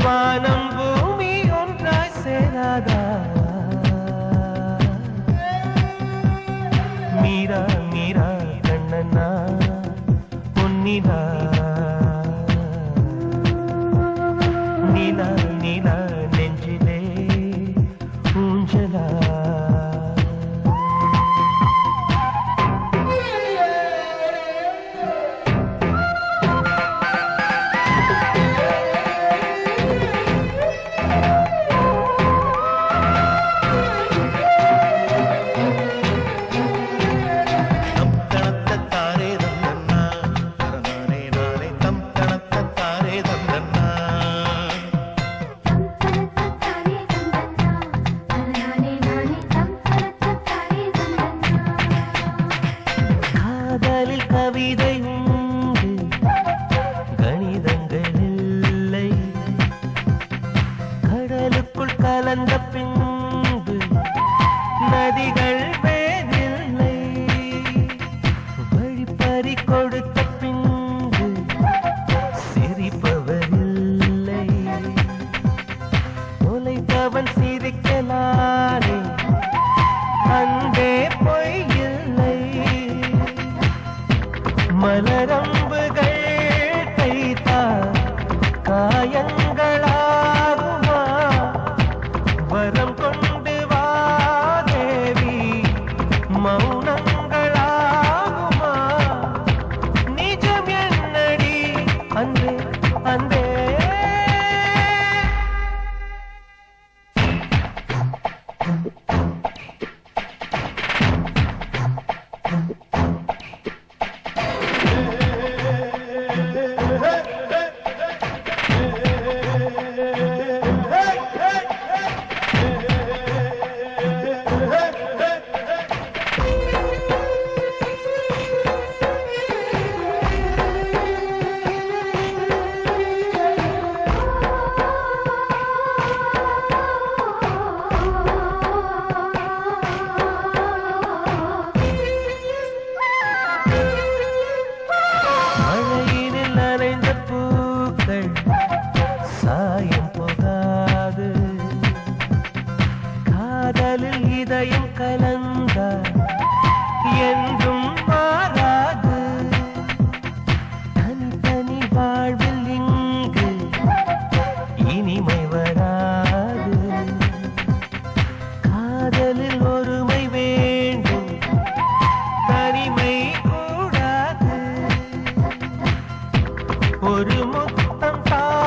வானம் பூமி ஒன்றாய் சேராதா? மீரா மீரா கண்ணனா பொன்னிலா நீலா நீலா நெஞ்சிலே ஊஞ்சலா கவிதை உண்டு கணிதங்கள் இல்லை கடலுக்குள் கலந்த பின்பு நதிகள் வேறில்லை வழிப்பறி கொடுத்த பின்பு சிரிப்பவரில்லை தொலைத்தவன் சிரிக்கலானே அன்பே பொய்யில்லை மலரம்புகள் தைத்தால் காயங்களாகுமா வரம் கொண்டு வா தேவி மௌனங்களாகுமா நிஜம் என்னடி அன்பே அன்பே சாயம் போகாது காதலில் இதயம் கலந்தா என்றும் மாறாது தனி வாழ்வில் இங்கு இனிமை வராது காதலில் ஒருமை வேண்டும் தனிமை கூடாது ஒரு முத்தம்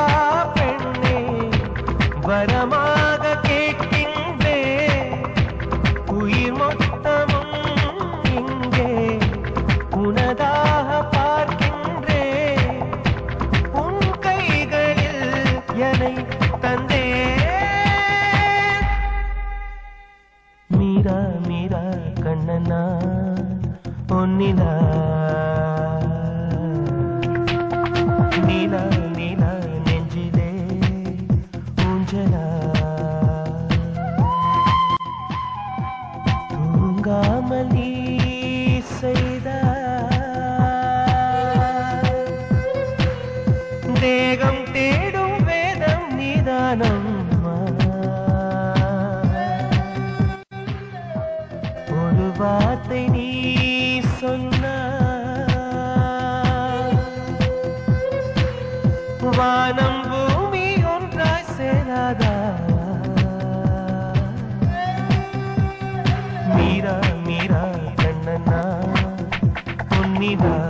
வரமாக கேட்கின்றே உயிர் மொத்தமும் இங்கே உனதாக பார்க்கின்றே உன் கைகளில் என்னை தந்தே மீரா மீரா கண்ணனா பொன்னிலா நீலா நீலா நெஞ்சிலே தூங்காமல் நீ செய்த தேகம் தேடும் வேதம் நிதானம் ஒரு வார்த்தை நீ சொன்ன வானம் பூமி ஒன்றாய் சேராதா? மீரா மீரா கண்ணனா பொன்னிலா